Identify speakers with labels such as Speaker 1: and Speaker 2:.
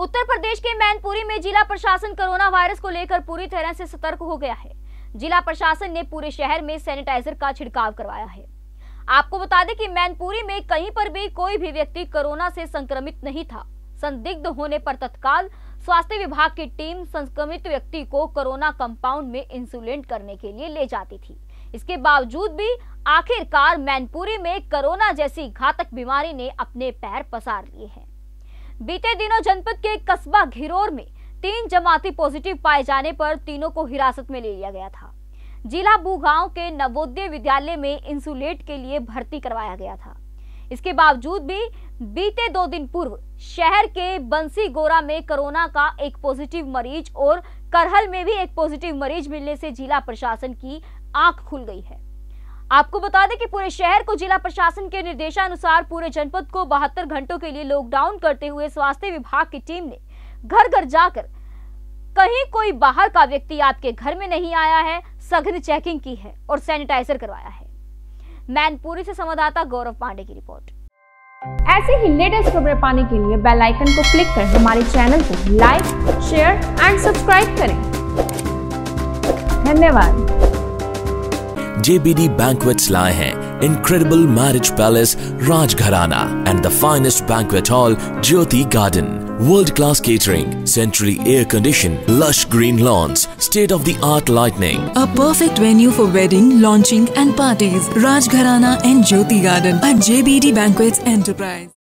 Speaker 1: उत्तर प्रदेश के मैनपुरी में जिला प्रशासन कोरोना वायरस को लेकर पूरी तरह से सतर्क हो गया है। जिला प्रशासन ने पूरे शहर में सैनिटाइजर का छिड़काव करवाया है। आपको बता दें कि मैनपुरी में कहीं पर भी कोई भी व्यक्ति कोरोना से संक्रमित नहीं था। संदिग्ध होने पर तत्काल स्वास्थ्य विभाग की टीम संक्रमित व्यक्ति को कोरोना कंपाउंड में इंसुलेट करने के लिए ले जाती थी। इसके बावजूद भी आखिरकार मैनपुरी में कोरोना जैसी घातक बीमारी ने अपने पैर पसार लिए हैं। बीते दिनों जनपद के कस्बा घिरोर में 3 जमाती पॉजिटिव पाए जाने पर तीनों को हिरासत में ले लिया गया था। जिला बुगांव के नवोदय विद्यालय में इंसुलेट के लिए भर्ती करवाया गया था। इसके बावजूद भी बीते 2 दिन पूर्व शहर के बंसी गोरा में कोरोना का एक पॉजिटिव मरीज और करहल में भी एक पॉजिटिव मरीज मिलने से जिला प्रशासन की आंख खुल गई है। आपको बता दें कि पूरे शहर को जिला प्रशासन के निर्देशानुसार पूरे जनपद को 72 घंटों के लिए लॉकडाउन करते हुए स्वास्थ्य विभाग की टीम ने घर घर जाकर कहीं कोई बाहर का व्यक्ति आपके घर में नहीं आया है, सघन चेकिंग की है और सैनिटाइजर करवाया है। मैनपुरी से संवाददाता गौरव पांडे की रिपोर्ट।
Speaker 2: ऐसे ही लेटेस्ट खबरें पाने के लिए बेल आइकन को क्लिक कर हमारे चैनल को लाइक, शेयर एंड सब्सक्राइब करें। धन्यवाद।
Speaker 3: JBD Banquets लाए हैं Incredible Marriage Palace Rajgharana and the finest banquet hall Jyoti Garden. World-class catering, centrally air-conditioned, lush green lawns, state-of-the-art lighting.
Speaker 4: A perfect venue for wedding, launching and parties. Rajgharana and Jyoti Garden at JBD Banquets Enterprise.